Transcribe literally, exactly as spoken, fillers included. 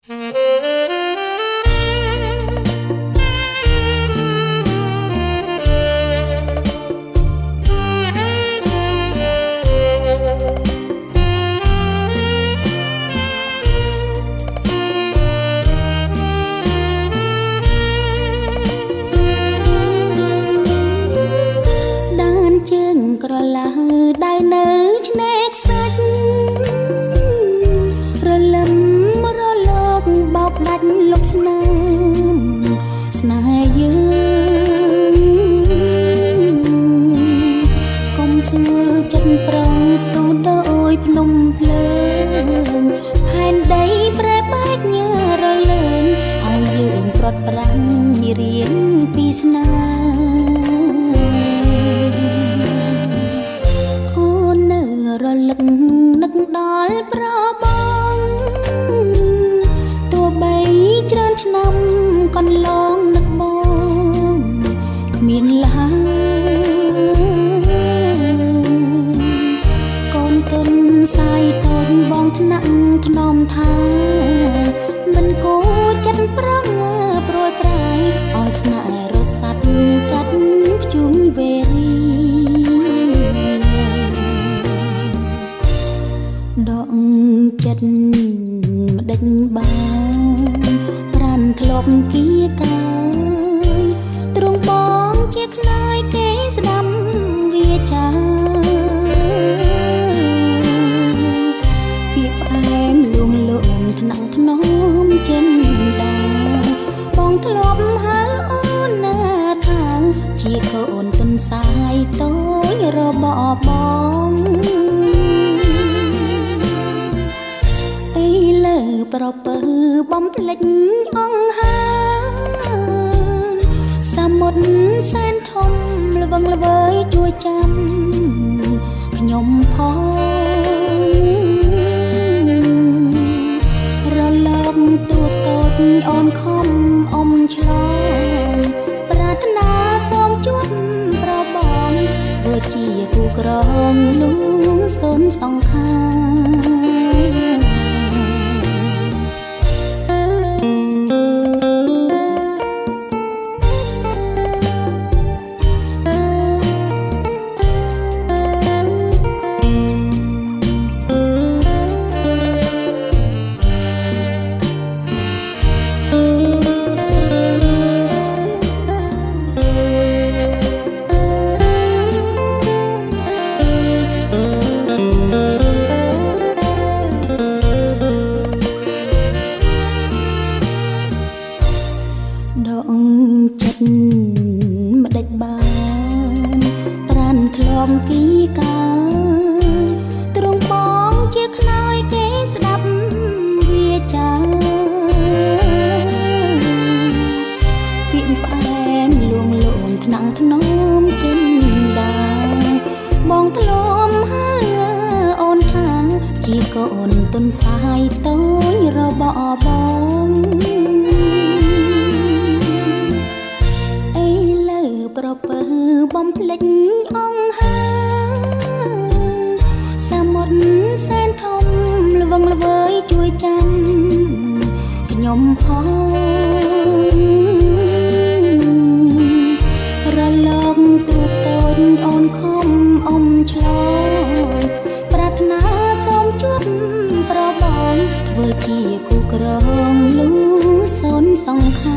ក្រឡាដៃនៅឆ្នេរខ្សាច់រលឹមរលកបោកដាច់លុបស្នាមស្នេហ៍យើងកុំសួរចិត្តប្រងទូដោយភ្នំភ្លើងផែនដីប្រែបែកញើរលើងឲ្យយើងប្រត់ប្រាំងរៀនពីស្នារលឹកនឹកដល់ប្របងទោះបីច្រើនឆ្នាំកន្លងនឹកបងគ្មានឡើយកូនទុនសាយតូនបងថ្នាក់ថ្នមថាមិនគួរចិត្តប្រងព្រួយប្រែឲ្យស្នេហ៍រសាត់កាត់ភ្ជុំវេរីដកចិត្តម្ដេចបានប្រានធ្លាប់គៀកាយទ្រង់បងជាខ្លាយគេស្ដាំវាចាពីផ្អែមលួងលោមថ្នាក់ថ្នមចិនដាបងធ្លាប់ហៅអូនណាថាជាកូនទុនសាយតូចរបស់បងប្រពើបំភ្លេចអង្ហាសមុទ្រសែនធំល្វឹងល្វើយជួយចាំខ្ញុំផងរលកទូតូចអូនខំអមឆ្លងប្រាថ្នាសូមជួបប្របងធ្វើជាគូក្រងលួងសូនសងខាដកចិត្តម្ដេចបានប្រានធ្លាប់គីកាទ្រង់បងជាខ្លាយគេស្ដាប់វាចាពីផ្អែមលួងលោមថ្នាក់ថ្នមចិនដាបងធ្លាប់ហៅអូនថាជាកូនទុនសាយតូចរបស់បងប្រពើបំភ្លេចអង្ហាសមុទ្រសែនធំល្វឹងល្វើយជួយចាំខ្ញុំផងរលកទូតូចអូនខំអមឆ្លងប្រាថ្នាសូមជួបប្របងធ្វើជាគូក្រងលូសូនសងខា